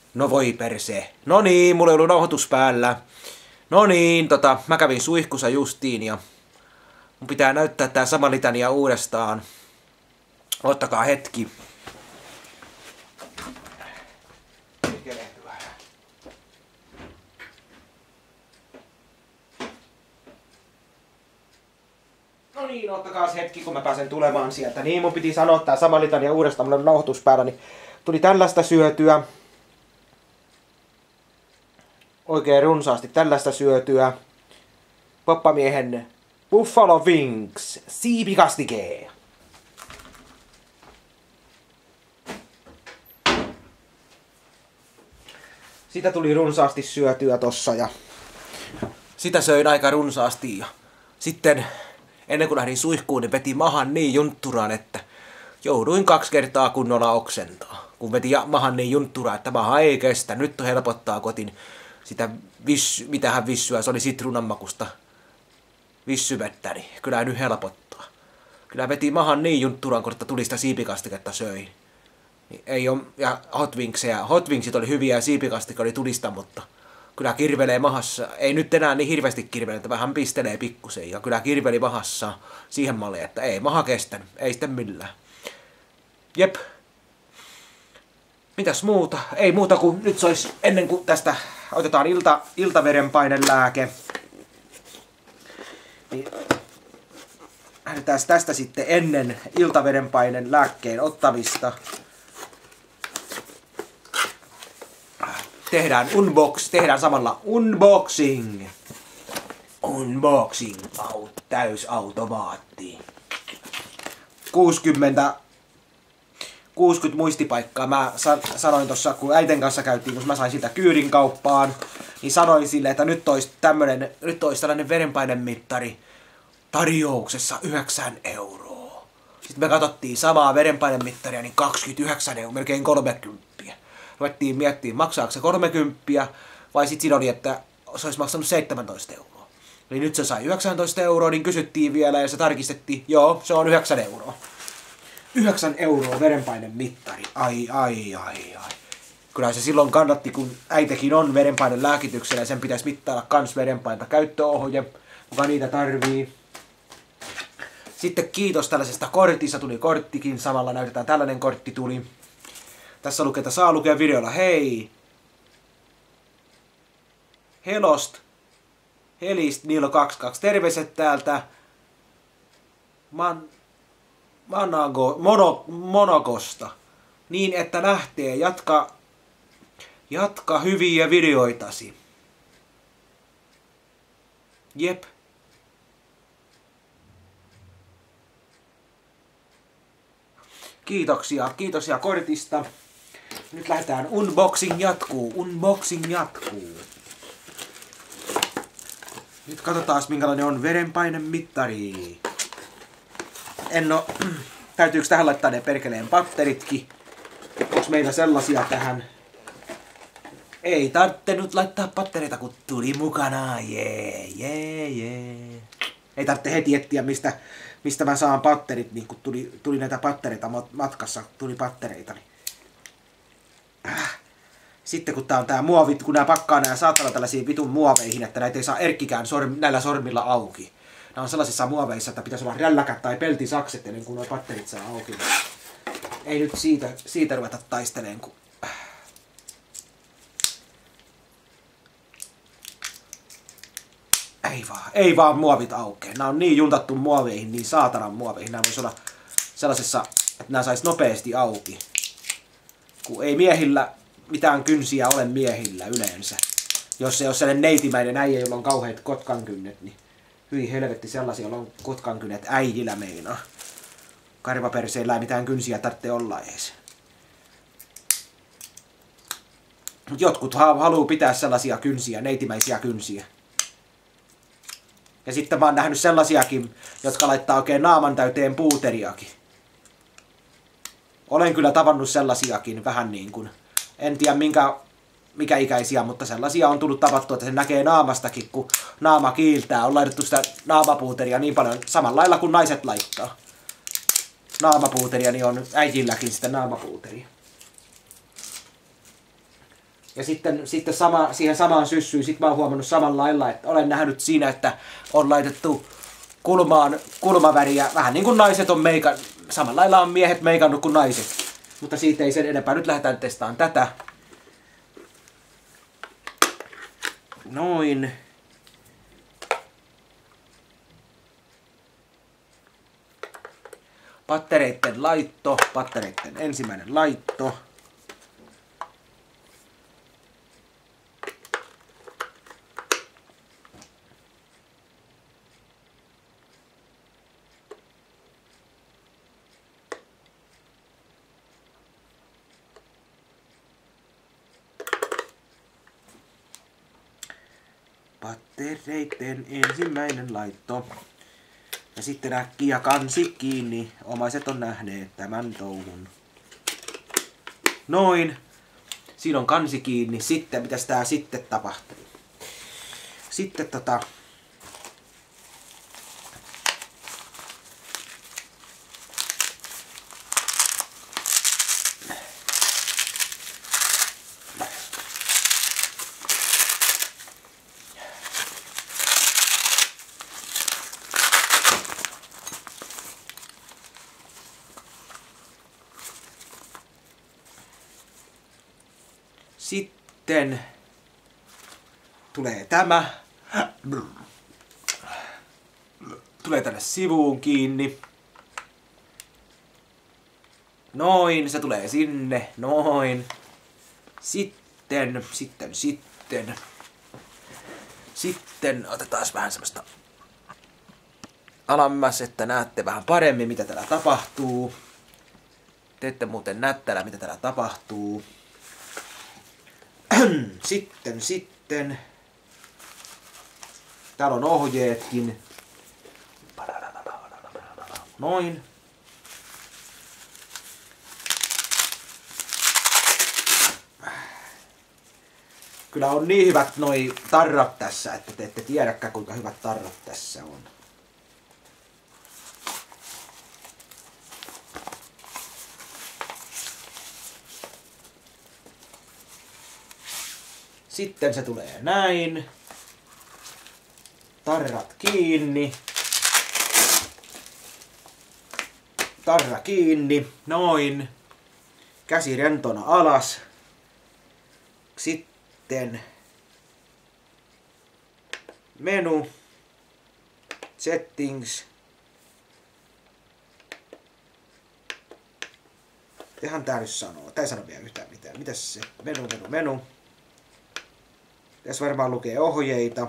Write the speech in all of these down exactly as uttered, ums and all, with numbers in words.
No voi persee. No niin, mulla ei ollut nauhoitus päällä. No niin, tota, mä kävin suihkussa justiin ja mun pitää näyttää tää sama litania uudestaan. Ottakaa hetki. No niin, ottakaa hetki, kun mä pääsen tulemaan sieltä. Niin, mun piti sanoa tää sama litania uudestaan, mulla on nauhoitus päällä, niin tuli tällaista syötyä. Oikein runsaasti tällaista syötyä. Poppamiehen Buffalo Wings siipikastike. Sitä tuli runsaasti syötyä tossa ja sitä söin aika runsaasti ja sitten ennen kuin lähdin suihkuun, niin veti mahan niin juntturaan, että jouduin kaksi kertaa kunnolla oksentaa. Kun veti mahan niin juntturaan, että maha ei kestä. Nyt helpottaa kotin sitä vissy, mitähän vissyä, se oli sitruunanmakusta vissyvettä, niin kyllä nyt helpottaa. Kyllä veti mahan niin juntturaan, kun tuli sitä siipikastiketta söin. Niin ei ole, ja hot wingsia. Hot wingsit oli hyviä ja siipikastike oli tulista, mutta kyllä kirvelee mahassa. Ei nyt enää niin hirveästi kirvele, että vähän pistelee pikkusen. Ja kyllä kirveli mahassa siihen malliin, että ei maha kestänyt. Ei sitten millään. Jep. Mitäs muuta? Ei muuta kuin nyt se olisi ennen kuin tästä otetaan ilta, iltaverenpainelääke. Niin lähdetään tästä sitten ennen iltaverenpaineen lääkkeen ottamista. Tehdään unbox, tehdään samalla unboxing. Unboxing, out, täysautomaatti. kuusikymmentä, kuusikymmentä muistipaikkaa. Mä san, sanoin tossa, kun äiten kanssa käytiin, kun mä sain siltä kyydin kauppaan, niin sanoin sille, että nyt olisi tämmönen, nyt olisi tällainen verenpainemittari tarjouksessa yhdeksän euroa. Sitten me katsottiin samaa verenpainemittaria, niin kaksikymmentäyhdeksän euroa, melkein kolmekymmentä. Ruvettiin miettimään, maksaako se kolmekymmentä vai sitten siinä oli, että se olisi maksanut seitsemäntoista euroa. Eli nyt se sai yhdeksäntoista euroa, niin kysyttiin vielä ja se tarkistettiin, joo, se on yhdeksän euroa. yhdeksän euroa verenpainemittari, ai ai ai ai. Kyllä se silloin kannatti, kun äitekin on verenpaineen lääkityksellä ja sen pitäisi mittailla kans verenpainta käyttöohje, kuka niitä tarvii. Sitten kiitos tällaisesta kortista, tuli korttikin, samalla näytetään tällainen kortti tuli. Tässä lukee, että saa lukea videolla. Hei! Helost! Helist Nilo kaksikymmentäkaksi. Terveiset täältä Man, Manago, Mono, Monogosta. Niin, että lähtee. Jatka, jatka hyviä videoitasi. Jep. Kiitoksia, kiitoksia kortista. Nyt lähdetään, unboxing jatkuu, unboxing jatkuu. Nyt katsotaan minkälainen on verenpainemittari. En oo, täytyykö tähän laittaa ne perkeleen patteritkin? Onks meillä sellaisia tähän? Ei tarvitse nyt laittaa pattereita, kun tuli mukana, jee, jee, jee. Ei tarvitse heti etsiä, mistä, mistä mä saan patterit, niin kun tuli, tuli näitä pattereita matkassa, tuli pattereita. Niin. Äh. Sitten kun tää on tää muovit, kun nää pakkaa nää saatana tällaisiin vitun muoveihin, että näitä ei saa erkkikään sorm, näillä sormilla auki. Nää on sellaisissa muoveissa, että pitäisi olla rälläkät tai peltisakset ennen kuin nuo patterit saa auki. Ei nyt siitä, siitä ruveta taisteleen, kun... Ei vaan, ei vaan muovit aukee. Nää on niin juntattu muoveihin, niin saatanan muoveihin. Nää vois olla sellaisessa, että nää sais nopeasti auki. Kun ei miehillä mitään kynsiä ole miehillä yleensä. Jos se on sellainen neitimäinen äijä, jolla on kauheat kotkankynnet, niin hyi helvetti sellaisia, jolla on kotkankynnet äijillä meinaa. Karvaperseillä ei mitään kynsiä tarvitse olla ees. Mut jotkut haluu pitää sellaisia kynsiä, neitimäisiä kynsiä. Ja sitten mä oon nähnyt sellaisiakin, jotka laittaa oikein naaman täyteen puuteriakin. Olen kyllä tavannut sellaisiakin vähän niin kuin, en tiedä minkä, mikä ikäisiä, mutta sellaisia on tullut tavattua, että se näkee naamastakin, kun naama kiiltää. On laitettu sitä naamapuuteria niin paljon, samalla lailla kuin naiset laittaa. Naamapuuteria, niin on äijilläkin sitä naamapuuteria. Ja sitten, sitten sama, siihen samaan syssyyn sit mä oon huomannut samalla lailla, että olen nähnyt siinä, että on laitettu kulmaan kulmaväriä, vähän niin kuin naiset on meika, samalla lailla on miehet meikannut kuin naiset. Mutta siitä ei sen enempää. Nyt lähdetään testaamaan tätä. Noin. Pattereitten laitto, pattereitten ensimmäinen laitto. Pattereitten ensimmäinen laitto. Ja sitten äkkiä kansi kiinni. Omaiset on nähneet tämän touhun. Noin. Siinä on kansi kiinni. Sitten, mitäs tää sitten tapahtuu? Sitten tota... Sitten tulee tämä. Tulee tänne sivuun kiinni. Noin, se tulee sinne. Noin. Sitten, sitten, sitten. Sitten otetaan vähän semmoista alammas, että näette vähän paremmin, mitä täällä tapahtuu. Te ette muuten näe täällä, mitä täällä tapahtuu. Sitten, sitten. Täällä on ohjeetkin. Noin. Kyllä on niin hyvät noi tarrat tässä, että te ette tiedäkään kuinka hyvät tarrat tässä on. Sitten se tulee näin. Tarrat kiinni. Tarra kiinni. Noin. Käsi rentona alas. Sitten menu. Settings. Tehän tää nyt sanoo. Tää ei sano vielä yhtään mitään. Mitäs se? Menu, menu, menu. Tässä varmaan lukee ohjeita.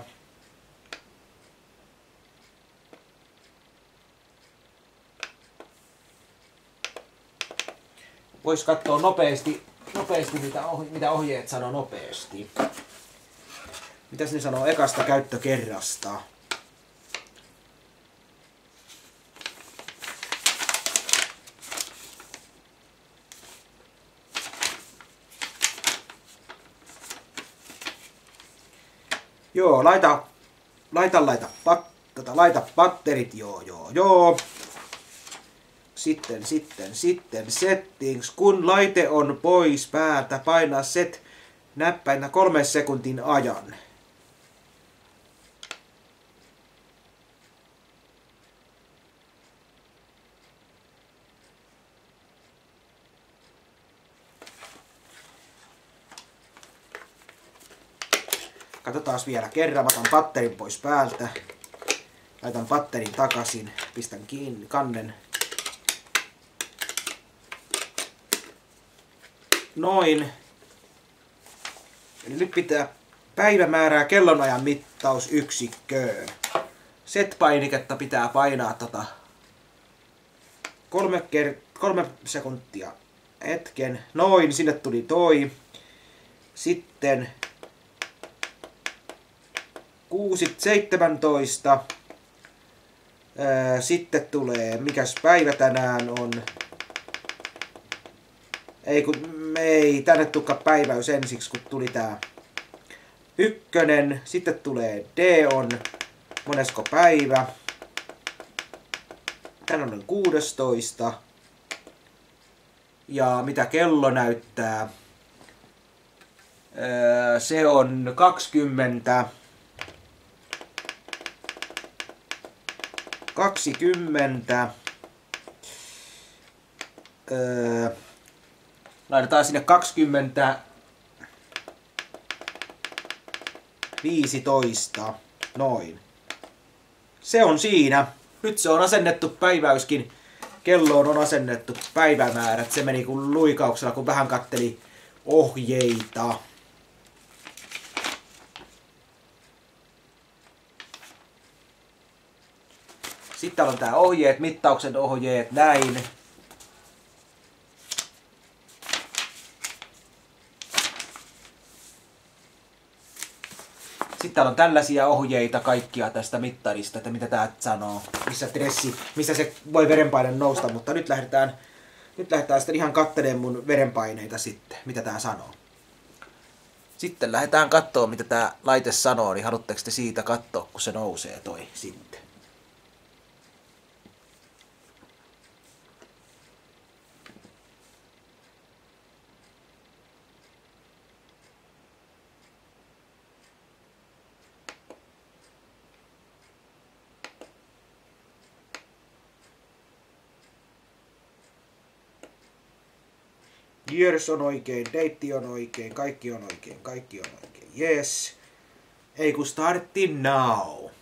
Vois katsoa nopeasti, nopeasti mitä, ohje, mitä ohjeet sanoo nopeasti. Mitäs ne sanoo ekasta käyttökerrasta? Joo, laita, laita, laita, pat, tota, laita patterit, joo, joo, joo. Sitten, sitten, sitten, settings. Kun laite on pois päältä, painaa set näppäinä kolmen sekuntin ajan. Katsotaan vielä kerran. Mä otan patterin pois päältä. Laitan patterin takaisin. Pistän kiinni kannen. Noin. Eli nyt pitää päivämäärää kellonajan mittausyksikköön. Set-painiketta pitää painaa tota kolme, ker- kolme sekuntia hetken. Noin, sinne tuli toi. Sitten kuusi seitsemäntoista. Sitten tulee, mikäs päivä tänään on. Ei, kun, ei tänne tukka päiväys ensiksi, kun tuli tää ykkönen. Sitten tulee D on monesko päivä. Tänään on kuusitoista. Ja mitä kello näyttää? Öö, se on kaksikymmentä. kaksikymmentä. Öö, laitetaan sinne kaksikymmentä. viisitoista. Noin. Se on siinä. Nyt se on asennettu päiväyskin. Kelloon on asennettu päivämäärät. Se meni kuin luikauksella, kun vähän katteli ohjeita. Sitten on tää ohjeet, mittauksen ohjeet, näin. Sitten on tällaisia ohjeita kaikkia tästä mittarista, että mitä tää sanoo, missä stressi, missä se voi verenpaine nousta, mutta nyt lähdetään, nyt lähdetään sitten ihan kattelemaan mun verenpaineita sitten, mitä tää sanoo. Sitten lähdetään kattoo, mitä tää laite sanoo, niin haluatteko te siitä katsoa, kun se nousee toi sitten. Years on oikein, date on oikein, kaikki on oikein, kaikki on oikein. Yes. Ei kun startti now.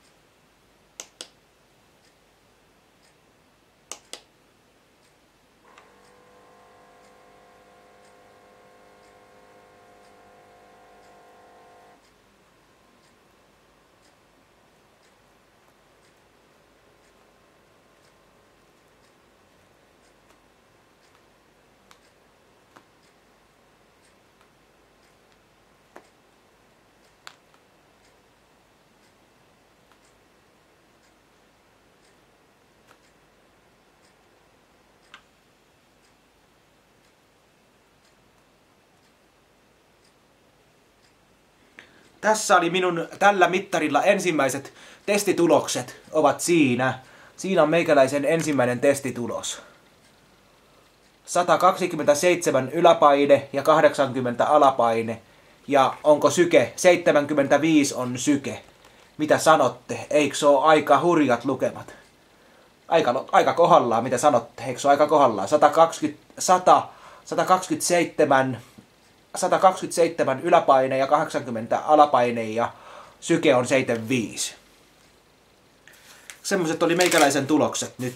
Tässä oli minun tällä mittarilla ensimmäiset testitulokset ovat siinä. Siinä on meikäläisen ensimmäinen testitulos. sata kaksikymmentäseitsemän yläpaine ja kahdeksankymmentä alapaine. Ja onko syke? seitsemänkymmentäviisi on syke. Mitä sanotte? Eikö se ole aika hurjat lukemat? Aika, aika kohdallaan, mitä sanotte? Eikö se ole aika kohdallaan? sata kaksikymmentä, sata, sata kaksikymmentäseitsemän... sata kaksikymmentäseitsemän yläpaine ja kahdeksankymmentä alapaine ja syke on seitsemänkymmentäviisi. Semmoiset oli meikäläisen tulokset nyt.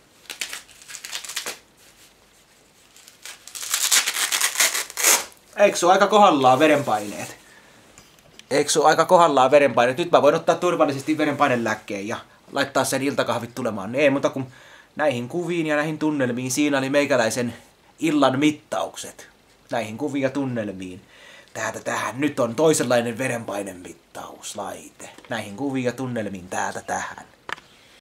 Eikö se ole aika kohdallaan verenpaineet? Eikö se ole aika kohdallaan verenpaineet? Nyt mä voin ottaa turvallisesti verenpainelääkkeen ja laittaa sen iltakahvit tulemaan. Ei muuta kuin näihin kuviin ja näihin tunnelmiin. Siinä oli meikäläisen illan mittaukset. Näihin kuviin ja tunnelmiin. Täältä tähän. Nyt on toisenlainen verenpainemittauslaite. Näihin kuviin ja tunnelmiin täältä tähän.